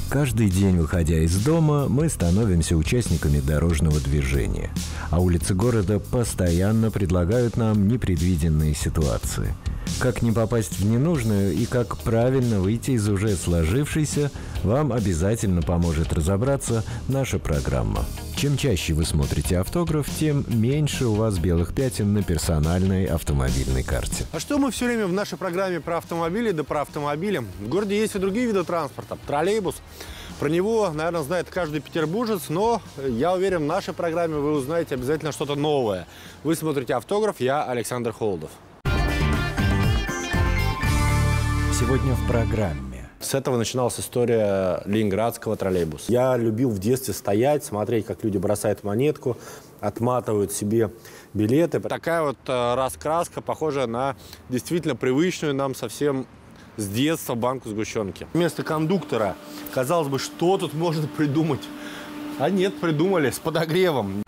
Каждый день, выходя из дома, мы становимся участниками дорожного движения. А улицы города постоянно предлагают нам непредвиденные ситуации. Как не попасть в ненужную и как правильно выйти из уже сложившейся, вам обязательно поможет разобраться наша программа. Чем чаще вы смотрите «Автограф», тем меньше у вас белых пятен на персональной автомобильной карте. А что мы все время в нашей программе про автомобили, да про автомобили? В городе есть и другие виды транспорта. Троллейбус. Про него, наверное, знает каждый петербуржец, но я уверен, в нашей программе вы узнаете обязательно что-то новое. Вы смотрите «Автограф», я Александр Холодов. Сегодня в программе. С этого начиналась история ленинградского троллейбуса. Я любил в детстве стоять, смотреть, как люди бросают монетку, отматывают себе билеты. Такая вот раскраска, похожая на действительно привычную нам совсем с детства банку сгущенки. Вместо кондуктора, казалось бы, что тут можно придумать? А нет, придумали с подогревом.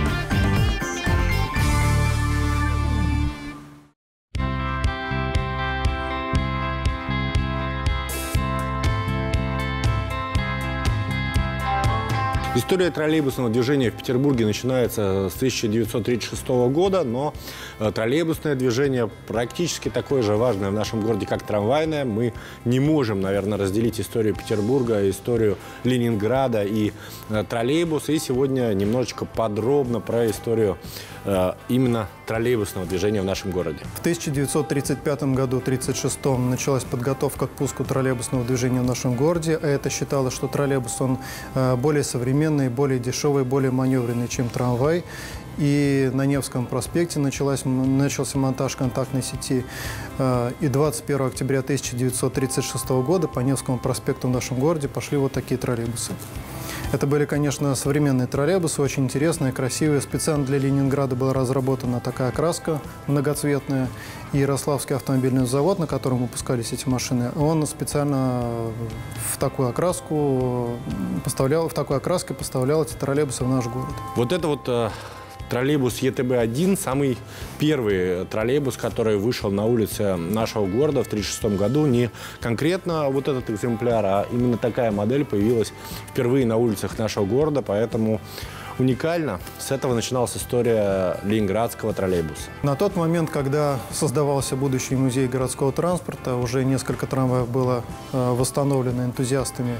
История троллейбусного движения в Петербурге начинается с 1936 года, но троллейбусное движение практически такое же важное в нашем городе, как трамвайное. Мы не можем, наверное, разделить историю Петербурга, историю Ленинграда и троллейбуса. И сегодня немножечко подробно про историю именно троллейбусного движения в нашем городе. В 1935 году, 1936 началась подготовка к пуску троллейбусного движения в нашем городе. Это считалось, что троллейбус, он более современный, более дешевый, более маневренный, чем трамвай. И на Невском проспекте начался монтаж контактной сети. И 21 октября 1936 года по Невскому проспекту в нашем городе пошли вот такие троллейбусы. Это были, конечно, современные троллейбусы, очень интересные, красивые. Специально для Ленинграда была разработана такая краска многоцветная. И Ярославский автомобильный завод, на котором выпускались эти машины, он специально в такой окраске поставлял эти троллейбусы в наш город. Вот это вот троллейбус ЕТБ-1, самый первый троллейбус, который вышел на улицы нашего города в 1936 году. Не конкретно вот этот экземпляр, а именно такая модель появилась впервые на улицах нашего города, поэтому уникально. С этого начиналась история ленинградского троллейбуса. На тот момент, когда создавался будущий музей городского транспорта, уже несколько трамваев было восстановлено энтузиастами.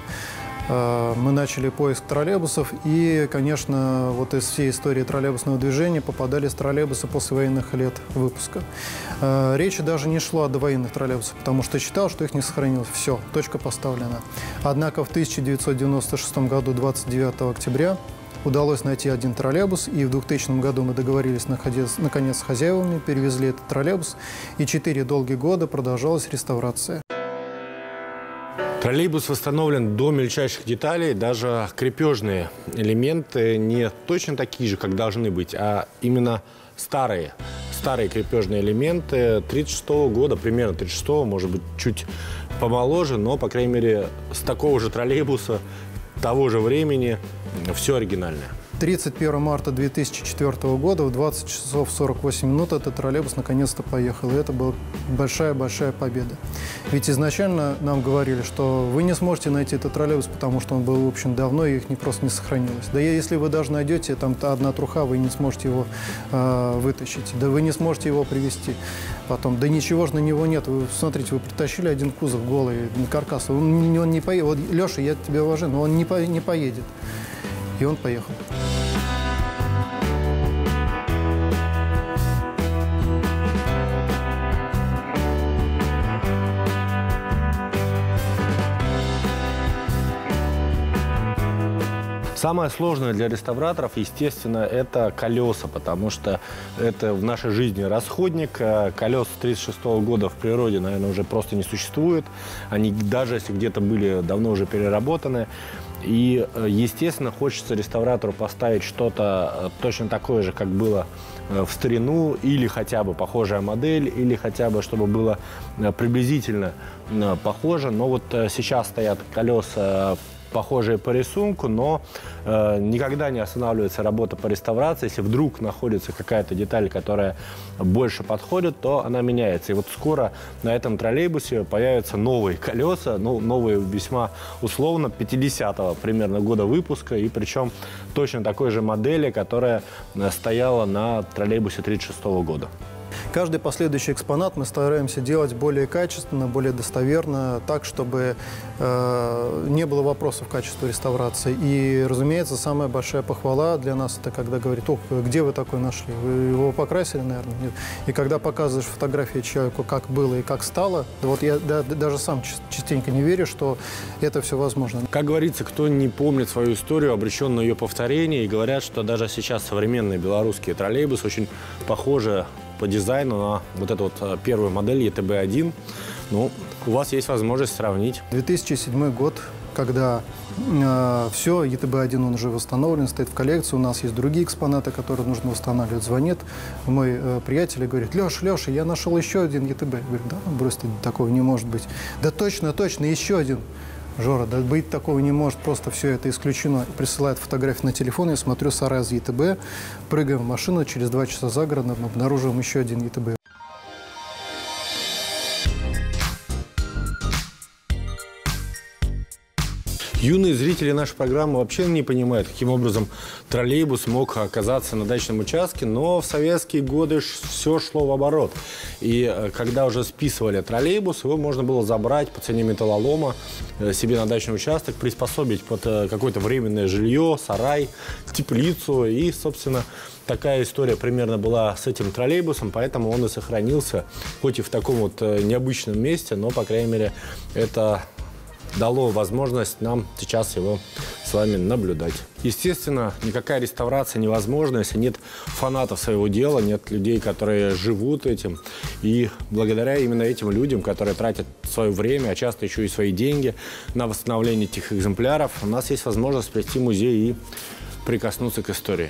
Мы начали поиск троллейбусов, и, конечно, вот из всей истории троллейбусного движения попадались троллейбусы послевоенных лет выпуска. Речи даже не шло о довоенных троллейбусах, потому что считал, что их не сохранилось. Все, точка поставлена. Однако в 1996 году, 29 октября, удалось найти один троллейбус, и в 2000 году мы договорились наконец с хозяевами, перевезли этот троллейбус, и 4 долгих года продолжалась реставрация. Троллейбус восстановлен до мельчайших деталей, даже крепежные элементы не точно такие же, как должны быть, а именно старые крепежные элементы 1936 года, примерно 1936, может быть, чуть помоложе, но, по крайней мере, с такого же троллейбуса того же времени все оригинальное. 31 марта 2004 года в 20 часов 48 минут этот троллейбус наконец-то поехал. И это была большая-большая победа. Ведь изначально нам говорили, что вы не сможете найти этот троллейбус, потому что он был, в общем, давно, и их просто не сохранилось. Да если вы даже найдете, там одна труха, вы не сможете его вытащить. Да вы не сможете его привезти потом. Да ничего же на него нет. Вы смотрите, вы притащили один кузов голый, каркас. Он не поедет. Вот, Леша, я тебя уважаю, но он не поедет. И он поехал. Самое сложное для реставраторов, естественно, это колеса, потому что это в нашей жизни расходник. Колес 1936 года в природе, наверное, уже просто не существует. Они, даже если где-то были, давно уже переработаны. И, естественно, хочется реставратору поставить что-то точно такое же, как было в старину, или хотя бы похожая модель, или хотя бы, чтобы было приблизительно похоже. Но вот сейчас стоят колеса похожие по рисунку, но никогда не останавливается работа по реставрации. Если вдруг находится какая-то деталь, которая больше подходит, то она меняется. И вот скоро на этом троллейбусе появятся новые колеса, ну, новые весьма условно, 50-го примерно года выпуска, и причем точно такой же модели, которая стояла на троллейбусе 1936 года. Каждый последующий экспонат мы стараемся делать более качественно, более достоверно, так, чтобы не было вопросов к качеству реставрации. И, разумеется, самая большая похвала для нас – это когда говорит: ох, где вы такой нашли? Вы его покрасили, наверное? Нет. И когда показываешь фотографии человеку, как было и как стало, вот я даже сам частенько не верю, что это все возможно. Как говорится, кто не помнит свою историю, обречен на ее повторение, и говорят, что даже сейчас современные белорусские троллейбусы очень похожи по дизайну на вот эту вот первую модель ЕТБ-1. Ну, у вас есть возможность сравнить. 2007 год, когда все, ЕТБ-1 он уже восстановлен, стоит в коллекции. У нас есть другие экспонаты, которые нужно восстанавливать. Звонит мой приятель и говорит: Леша, я нашел еще один ЕТБ. Я говорю: да, брось, такого не может быть. Да точно, еще один. Жора, да быть такого не может, просто все это исключено. Присылает фотографии на телефон, я смотрю, сарай из ЕТБ, прыгаем в машину, через 2 часа за городом обнаруживаем еще один ЕТБ. Юные зрители нашей программы вообще не понимают, каким образом троллейбус мог оказаться на дачном участке, но в советские годы все шло в оборот. И когда уже списывали троллейбус, его можно было забрать по цене металлолома себе на дачный участок, приспособить под какое-то временное жилье, сарай, теплицу. И, собственно, такая история примерно была с этим троллейбусом, поэтому он и сохранился, хоть и в таком вот необычном месте, но, по крайней мере, это дало возможность нам сейчас его с вами наблюдать. Естественно, никакая реставрация невозможна, если нет фанатов своего дела, нет людей, которые живут этим. И благодаря именно этим людям, которые тратят свое время, а часто еще и свои деньги на восстановление этих экземпляров, у нас есть возможность прийти в музей и прикоснуться к истории.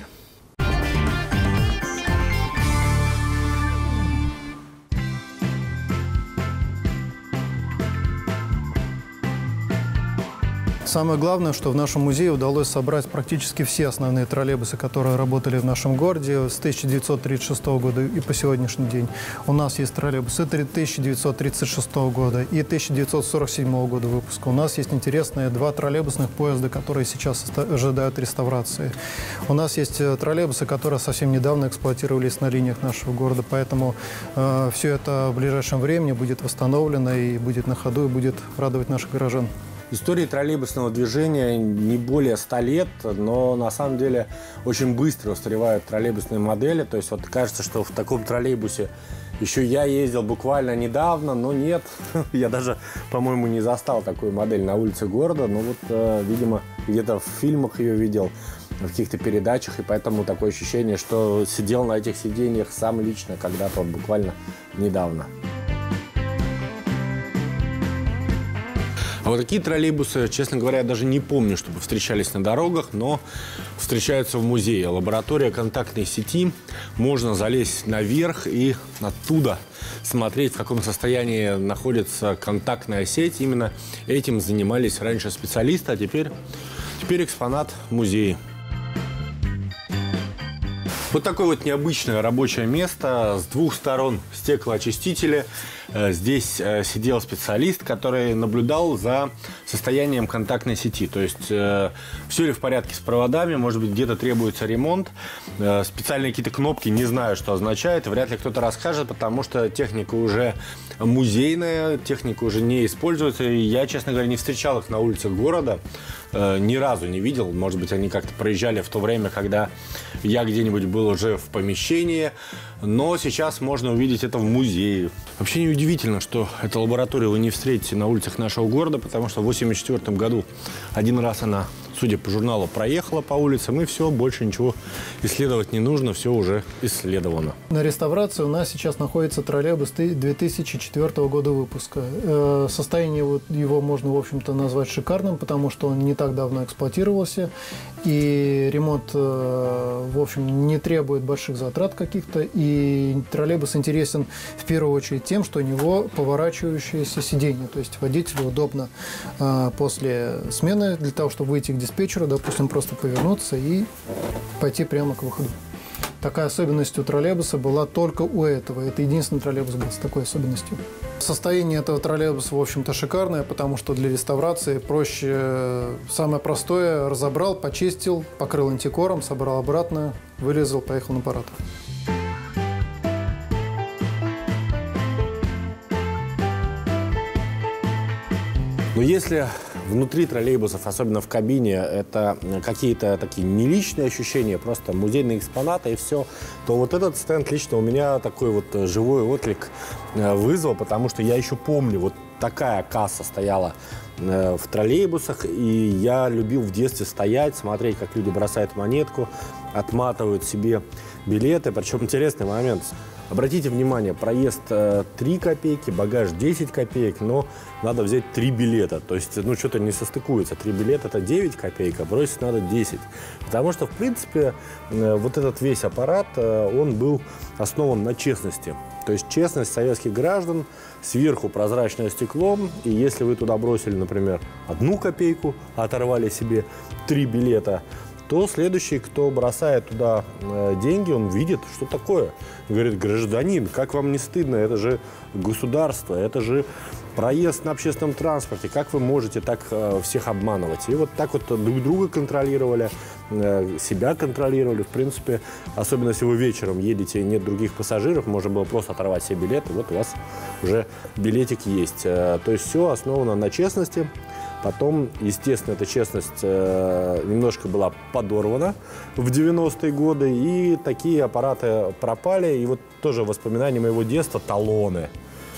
Самое главное, что в нашем музее удалось собрать практически все основные троллейбусы, которые работали в нашем городе с 1936 года и по сегодняшний день. У нас есть троллейбусы 1936 года и 1947 года выпуска. У нас есть интересные 2 троллейбусных поезда, которые сейчас ожидают реставрации. У нас есть троллейбусы, которые совсем недавно эксплуатировались на линиях нашего города, поэтому все это в ближайшем времени будет восстановлено и будет на ходу, и будет радовать наших горожан. История троллейбусного движения не более 100 лет, но на самом деле очень быстро устаревают троллейбусные модели. То есть вот кажется, что в таком троллейбусе еще я ездил буквально недавно, но нет. Я даже, по-моему, не застал такую модель на улице города. Но вот, видимо, где-то в фильмах ее видел, в каких-то передачах. И поэтому такое ощущение, что сидел на этих сиденьях сам лично когда-то, вот буквально недавно. А вот такие троллейбусы, честно говоря, я даже не помню, чтобы встречались на дорогах, но встречаются в музее. Лаборатория контактной сети. Можно залезть наверх и оттуда смотреть, в каком состоянии находится контактная сеть. Именно этим занимались раньше специалисты, а теперь экспонат музея. Вот такое вот необычное рабочее место. С 2 сторон стеклоочистители. Здесь сидел специалист, который наблюдал за состоянием контактной сети. То есть все ли в порядке с проводами, может быть, где-то требуется ремонт. Специальные какие-то кнопки, не знаю, что означает. Вряд ли кто-то расскажет, потому что техника уже музейная, техника уже не используется. И я, честно говоря, не встречал их на улицах города. Ни разу не видел. Может быть, они как-то проезжали в то время, когда я где-нибудь был уже в помещении. Но сейчас можно увидеть это в музее. Вообще неудивительно, что эту лабораторию вы не встретите на улицах нашего города, потому что в 1984 году один раз она судя по журналу, проехала по улицам, и все, больше ничего исследовать не нужно, все уже исследовано. На реставрации у нас сейчас находится троллейбус 2004 года выпуска. Состояние его можно, в общем-то, назвать шикарным, потому что он не так давно эксплуатировался, и ремонт, в общем, не требует больших затрат каких-то, и троллейбус интересен в первую очередь тем, что у него поворачивающееся сиденье, то есть водителю удобно после смены для того, чтобы выйти к диспетчеру, допустим, просто повернуться и пойти прямо к выходу. Такая особенность у троллейбуса была только у этого. Это единственный троллейбус был с такой особенностью. Состояние этого троллейбуса, в общем-то, шикарное, потому что для реставрации проще. Самое простое: разобрал, почистил, покрыл антикором, собрал обратно, вырезал, поехал на парад. Но если внутри троллейбусов, особенно в кабине, это какие-то такие не личные ощущения, просто музейные экспонаты и все, то вот этот стенд лично у меня такой вот живой отклик вызвал, потому что я еще помню, вот такая касса стояла в троллейбусах, и я любил в детстве стоять, смотреть, как люди бросают монетку, отматывают себе билеты. Причем интересный момент. Обратите внимание, проезд 3 копейки, багаж 10 копеек, но надо взять 3 билета. То есть, ну, что-то не состыкуется. 3 билета – это 9 копеек, а бросить надо 10. Потому что, в принципе, вот этот весь аппарат, он был основан на честности. То есть честность советских граждан, сверху прозрачное стекло, и если вы туда бросили, например, 1 копейку, оторвали себе 3 билета, то следующий, кто бросает туда деньги, он видит, что такое. Говорит: гражданин, как вам не стыдно? Это же государство, это же проезд на общественном транспорте. Как вы можете так всех обманывать? И вот так вот друг друга контролировали, себя контролировали. В принципе, особенно если вы вечером едете, нет других пассажиров, можно было просто оторвать себе билет, и вот у вас уже билетик есть. То есть все основано на честности. Потом, естественно, эта честность немножко была подорвана в 90-е годы, и такие аппараты пропали. И вот тоже воспоминания моего детства – талоны.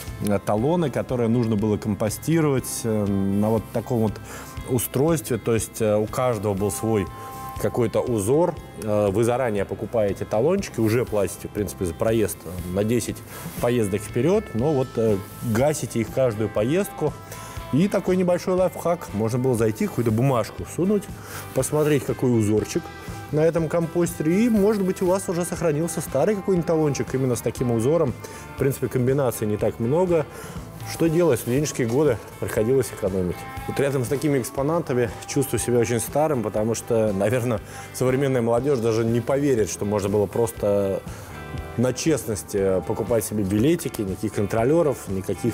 Талоны, которые нужно было компостировать на вот таком вот устройстве. То есть у каждого был свой какой-то узор. Вы заранее покупаете талончики, уже платите, в принципе, за проезд на 10 поездок вперед, но вот гасите их каждую поездку. И такой небольшой лайфхак. Можно было зайти, какую-то бумажку сунуть, посмотреть, какой узорчик на этом компостере. И, может быть, у вас уже сохранился старый какой-нибудь талончик именно с таким узором. В принципе, комбинаций не так много. Что делать? В студенческие годы приходилось экономить. Вот рядом с такими экспонатами чувствую себя очень старым, потому что, наверное, современная молодежь даже не поверит, что можно было просто на честности покупать себе билетики, никаких контролеров, никаких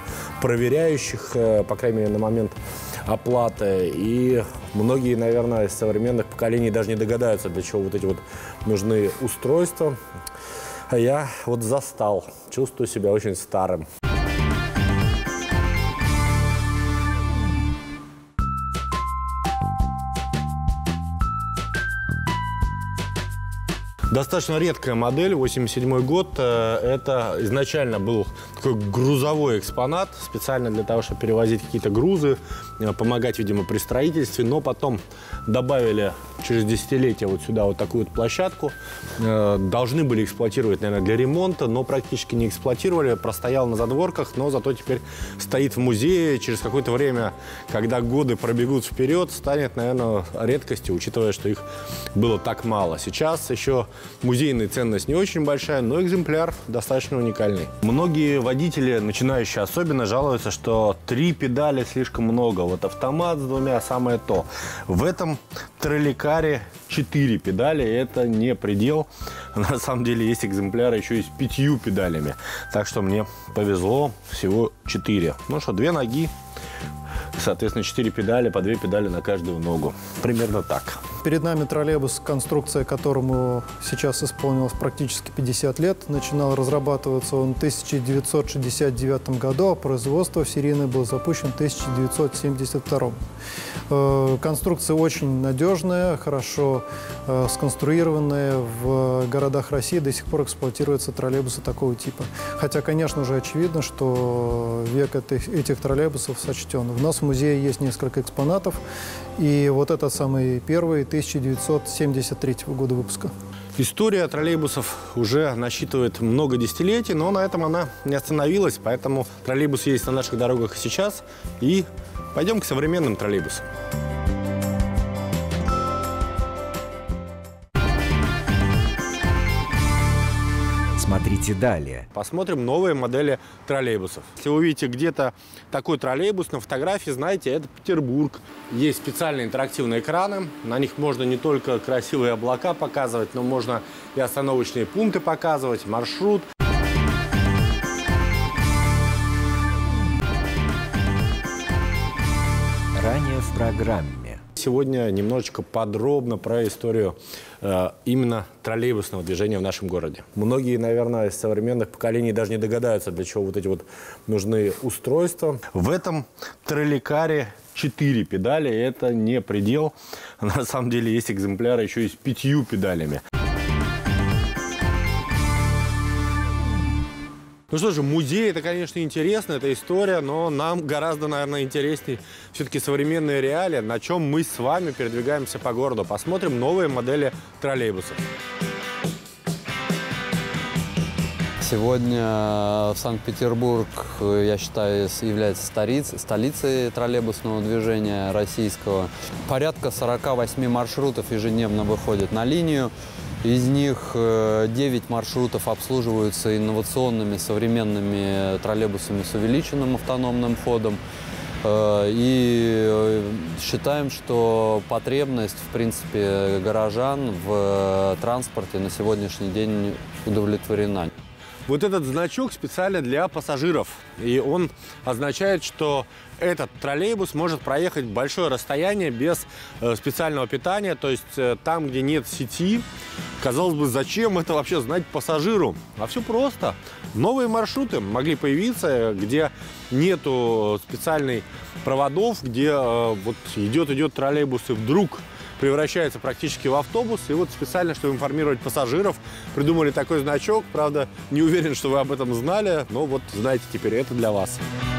проверяющих, по крайней мере, на момент оплаты. И многие, наверное, из современных поколений даже не догадаются, для чего вот эти вот нужны устройства. А я вот застал, чувствую себя очень старым. Достаточно редкая модель, 87 год. Это изначально был такой грузовой экспонат, специально для того, чтобы перевозить какие-то грузы, помогать, видимо, при строительстве. Но потом добавили через десятилетия вот сюда вот такую вот площадку. Должны были эксплуатировать, наверное, для ремонта, но практически не эксплуатировали. Простоял на задворках, но зато теперь стоит в музее. Через какое-то время, когда годы пробегут вперед, станет, наверное, редкостью, учитывая, что их было так мало. Сейчас еще музейная ценность не очень большая, но экземпляр достаточно уникальный. Многие водители, начинающие особенно, жалуются, что 3 педали слишком много. Вот автомат с 2 самое то. В этом троллейкаре 4 педали, это не предел. На самом деле есть экземпляры еще и с 5 педалями. Так что мне повезло, всего 4. Ну что, 2 ноги. Соответственно, 4 педали, по 2 педали на каждую ногу. Примерно так. Перед нами троллейбус, конструкция которому сейчас исполнилось практически 50 лет. Начинал разрабатываться он в 1969 году, а производство серийное было запущено в 1972. Конструкция очень надежная, хорошо сконструированная. В городах России до сих пор эксплуатируются троллейбусы такого типа. Хотя, конечно же, очевидно, что век этих троллейбусов сочтен. У нас в музее есть несколько экспонатов. И вот этот самый первый, 1973 года выпуска. История троллейбусов уже насчитывает много десятилетий, но на этом она не остановилась. Поэтому троллейбус есть на наших дорогах и сейчас. И пойдем к современным троллейбусам. Смотрите далее. Посмотрим новые модели троллейбусов. Если вы увидите где-то такой троллейбус на фотографии, знаете, это Петербург. Есть специальные интерактивные экраны. На них можно не только красивые облака показывать, но можно и остановочные пункты показывать, маршрут. Ранее в программе. Сегодня немножечко подробно про историю именно троллейбусного движения в нашем городе. Многие, наверное, из современных поколений даже не догадаются, для чего вот эти вот нужны устройства. В этом троллейкаре 4 педали, и это не предел. На самом деле есть экземпляры еще и с 5 педалями. Ну что же, музей – это, конечно, интересно, это история, но нам гораздо, наверное, интереснее все-таки современные реалии, на чем мы с вами передвигаемся по городу. Посмотрим новые модели троллейбусов. Сегодня Санкт-Петербург, я считаю, является столицей троллейбусного движения российского. Порядка 48 маршрутов ежедневно выходит на линию. Из них 9 маршрутов обслуживаются инновационными современными троллейбусами с увеличенным автономным ходом. И считаем, что потребность, в принципе, горожан в транспорте на сегодняшний день удовлетворена. Вот этот значок специально для пассажиров. И он означает, что этот троллейбус может проехать большое расстояние без специального питания. То есть там, где нет сети, казалось бы, зачем это вообще знать пассажиру? А все просто. Новые маршруты могли появиться, где нету специальных проводов, где вот идет троллейбус и вдруг превращается практически в автобус. И вот специально, чтобы информировать пассажиров, придумали такой значок. Правда, не уверен, что вы об этом знали, но вот знаете теперь, это для вас.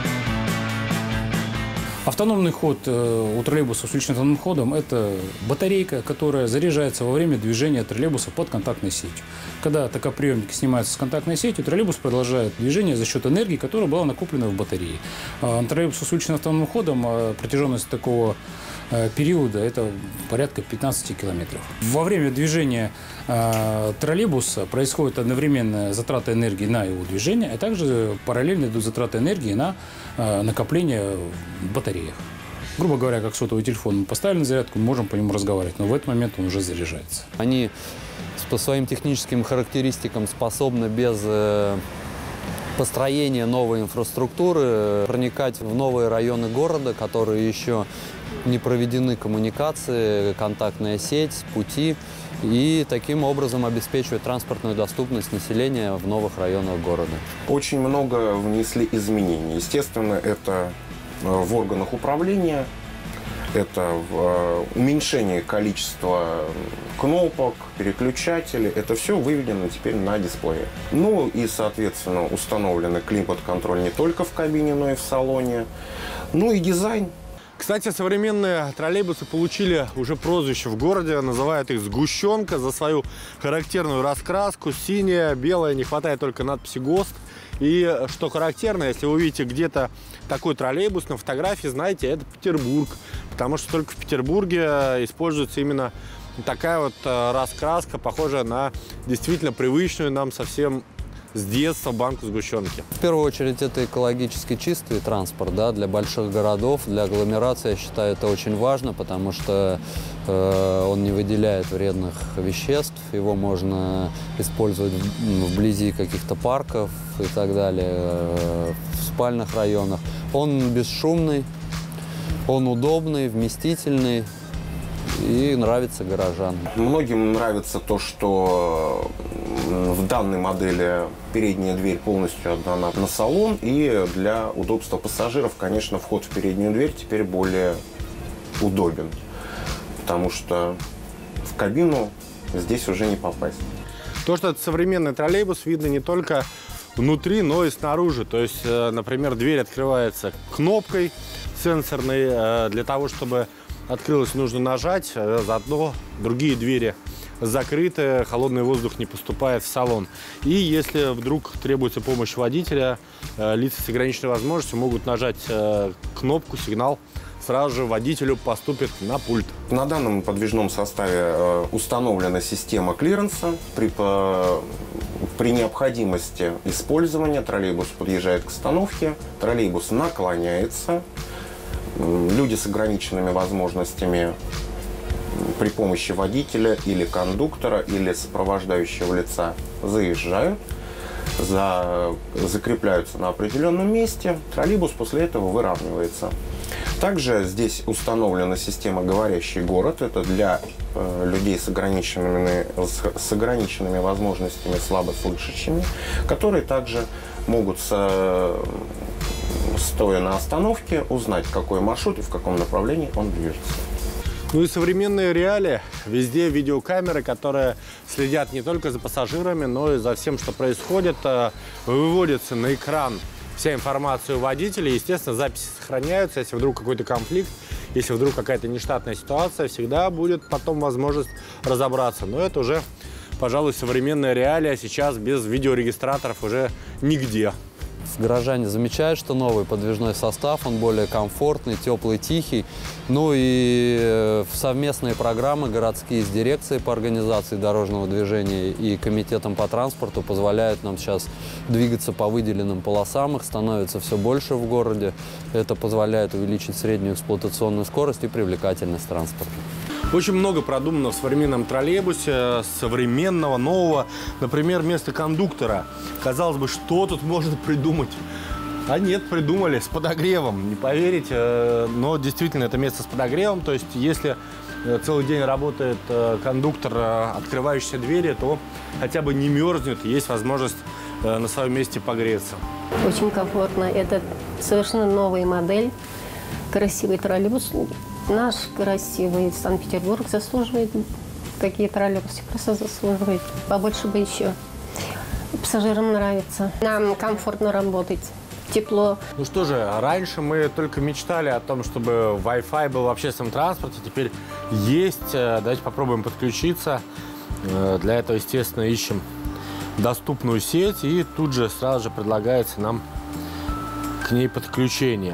Автономный ход у троллейбуса с увеличенным автономным ходом – это батарейка, которая заряжается во время движения троллейбуса под контактной сетью. Когда токоприемники снимаются с контактной сетью, троллейбус продолжает движение за счет энергии, которая была накоплена в батарее. Троллейбус с увеличенным автономным ходом, протяженность такого периода – это порядка 15 километров. Во время движения троллейбуса происходит одновременная затрата энергии на его движение, а также параллельно идут затраты энергии на накопление в батареях. Грубо говоря, как сотовый телефон мы поставили на зарядку, мы можем по нему разговаривать, но в этот момент он уже заряжается. Они по своим техническим характеристикам способны без построения новой инфраструктуры проникать в новые районы города, которые еще не проведены коммуникации, контактная сеть, пути, и таким образом обеспечивать транспортную доступность населения в новых районах города. Очень много внесли изменений. Естественно, это в органах управления, это в уменьшении количества кнопок, переключателей. Это все выведено теперь на дисплее. Ну и, соответственно, установлены климат-контроль не только в кабине, но и в салоне. Ну и дизайн. Кстати, современные троллейбусы получили уже прозвище в городе, называют их «сгущенка» за свою характерную раскраску. Синяя, белая, не хватает только надписи ГОСТ. И что характерно, если вы увидите где-то такой троллейбус на фотографии, знаете, это Петербург. Потому что только в Петербурге используется именно такая вот раскраска, похожая на действительно привычную нам совсем с детства банку сгущенки. В первую очередь, это экологически чистый транспорт, да, для больших городов, для агломерации, я считаю, это очень важно, потому что он не выделяет вредных веществ, его можно использовать вблизи каких-то парков и так далее, в спальных районах. Он бесшумный, он удобный, вместительный и нравится горожанам. Многим нравится то, что в данной модели передняя дверь полностью отдана на салон, и для удобства пассажиров, конечно, вход в переднюю дверь теперь более удобен, потому что в кабину здесь уже не попасть. То, что это современный троллейбус, видно не только внутри, но и снаружи. То есть, например, дверь открывается кнопкой сенсорной. Для того, чтобы открылась, нужно нажать. Заодно другие двери закрыты, холодный воздух не поступает в салон. И если вдруг требуется помощь водителя, лица с ограниченной возможностью могут нажать кнопку, сигнал сразу же водителю поступит на пульт. На данном подвижном составе установлена система клиренса. При необходимости использования троллейбус подъезжает к остановке, троллейбус наклоняется. Люди с ограниченными возможностями при помощи водителя или кондуктора, или сопровождающего лица заезжают, закрепляются на определенном месте, троллейбус после этого выравнивается. Также здесь установлена система «Говорящий город». Это для людей с ограниченными возможностями, слабослышащими, которые также могут, стоя на остановке, узнать, какой маршрут и в каком направлении он движется. Ну и современные реалии. Везде видеокамеры, которые следят не только за пассажирами, но и за всем, что происходит. Выводится на экран вся информация у водителя. Естественно, записи сохраняются. Если вдруг какой-то конфликт, если вдруг какая-то нештатная ситуация, всегда будет потом возможность разобраться. Но это уже, пожалуй, современная реалия. Сейчас без видеорегистраторов уже нигде. Горожане замечают, что новый подвижной состав, он более комфортный, теплый, тихий. Ну и совместные программы городские с дирекцией по организации дорожного движения и комитетом по транспорту позволяют нам сейчас двигаться по выделенным полосам. Их становится все больше в городе. Это позволяет увеличить среднюю эксплуатационную скорость и привлекательность транспорта. Очень много продумано в современном троллейбусе, современного, нового. Например, вместо кондуктора. Казалось бы, что тут можно придумать? А нет, придумали с подогревом. Не поверите, но действительно это место с подогревом. То есть, если целый день работает кондуктор, открывающийся двери, то хотя бы не мерзнет, есть возможность на своем месте погреться. Очень комфортно. Это совершенно новая модель. Красивый троллейбус. Наш красивый Санкт-Петербург заслуживает, такие троллейбусы просто заслуживают. Побольше бы еще. Пассажирам нравится. Нам комфортно работать, тепло. Ну что же, раньше мы только мечтали о том, чтобы Wi-Fi был в общественном транспорте. Теперь есть. Давайте попробуем подключиться. Для этого, естественно, ищем доступную сеть. И тут же сразу же предлагается нам к ней подключение.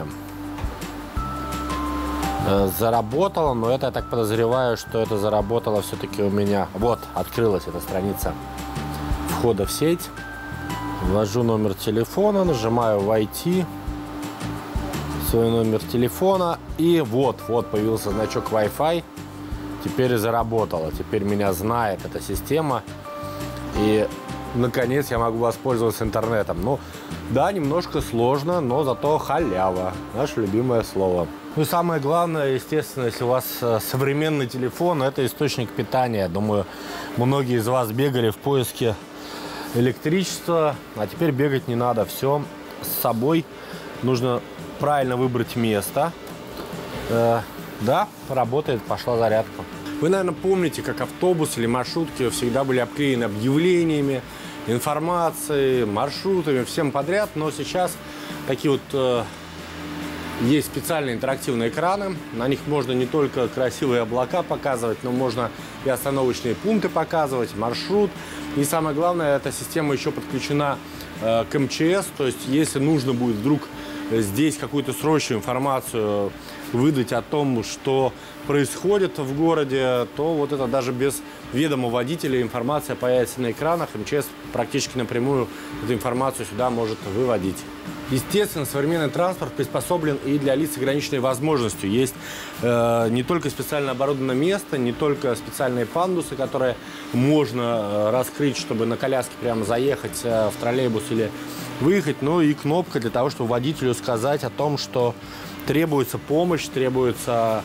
Заработало, но это, я так подозреваю, что это заработало все-таки у меня. Вот, открылась эта страница входа в сеть. Ввожу номер телефона, нажимаю «Войти», свой номер телефона. И вот появился значок Wi-Fi. Теперь заработало. Теперь меня знает эта система. И, наконец, я могу воспользоваться интернетом. Ну, да, немножко сложно, но зато халява. Наше любимое слово. Ну и самое главное, естественно, если у вас современный телефон, это источник питания. Я думаю, многие из вас бегали в поиске электричества, а теперь бегать не надо. Все с собой. Нужно правильно выбрать место. Да, работает, пошла зарядка. Вы, наверное, помните, как автобус или маршрутки всегда были обклеены объявлениями, информацией, маршрутами, всем подряд. Но сейчас такие вот есть специальные интерактивные экраны. На них можно не только красивые облака показывать, но можно и остановочные пункты показывать, маршрут. И самое главное, эта система еще подключена к МЧС. То есть, если нужно будет вдруг здесь какую-то срочную информацию выдать о том, что происходит в городе, то вот это даже без ведома водителя информация появится на экранах. МЧС практически напрямую эту информацию сюда может выводить. Естественно, современный транспорт приспособлен и для лиц с ограниченной возможностью. Есть не только специально оборудованное место, не только специальные пандусы, которые можно раскрыть, чтобы на коляске прямо заехать в троллейбус или выехать, но и кнопка для того, чтобы водителю сказать о том, что требуется помощь, требуется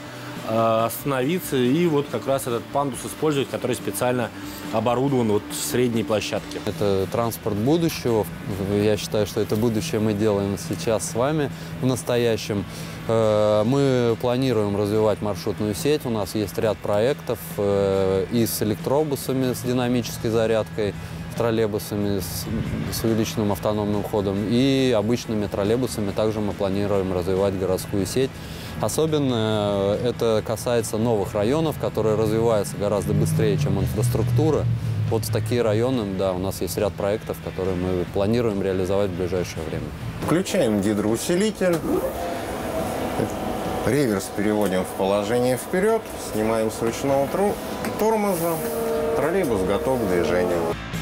остановиться и вот как раз этот пандус использовать, который специально оборудован вот в средней площадке. Это транспорт будущего. Я считаю, что это будущее мы делаем сейчас с вами в настоящем. Мы планируем развивать маршрутную сеть. У нас есть ряд проектов и с электробусами с динамической зарядкой, с троллейбусами с увеличенным автономным ходом и обычными троллейбусами. Также мы планируем развивать городскую сеть. Особенно это касается новых районов, которые развиваются гораздо быстрее, чем инфраструктура. Вот в такие районы, да, у нас есть ряд проектов, которые мы планируем реализовать в ближайшее время. Включаем гидроусилитель. Реверс переводим в положение вперед. Снимаем с ручного тормоза. Троллейбус готов к движению.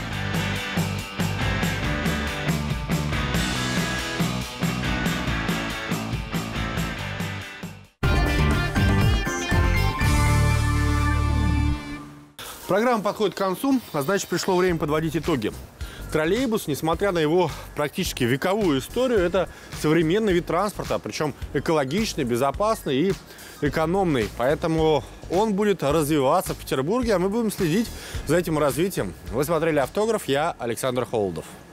Программа подходит к концу, а значит, пришло время подводить итоги. Троллейбус, несмотря на его практически вековую историю, это современный вид транспорта, причем экологичный, безопасный и экономный. Поэтому он будет развиваться в Петербурге, а мы будем следить за этим развитием. Вы смотрели «Автограф», я Александр Холодов.